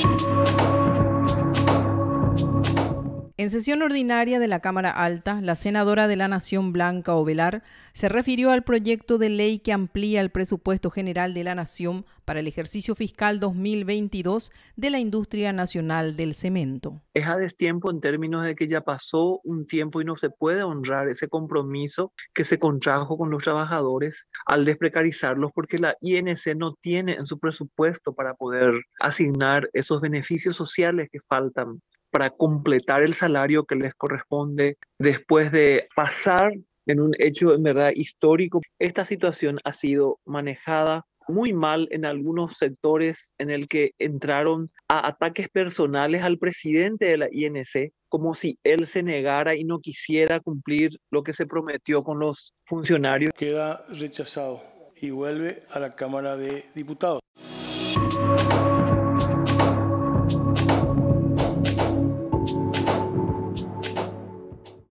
En sesión ordinaria de la Cámara Alta, la senadora de la Nación Blanca Ovelar se refirió al proyecto de ley que amplía el presupuesto general de la Nación para el ejercicio fiscal 2022 de la industria nacional del cemento. Es a destiempo en términos de que ya pasó un tiempo y no se puede honrar ese compromiso que se contrajo con los trabajadores al desprecarizarlos, porque la INC no tiene en su presupuesto para poder asignar esos beneficios sociales que faltan para completar el salario que les corresponde después de pasar en un hecho en verdad histórico. Esta situación ha sido manejada muy mal en algunos sectores en el que entraron a ataques personales al presidente de la INC, como si él se negara y no quisiera cumplir lo que se prometió con los funcionarios. Queda rechazado y vuelve a la Cámara de Diputados.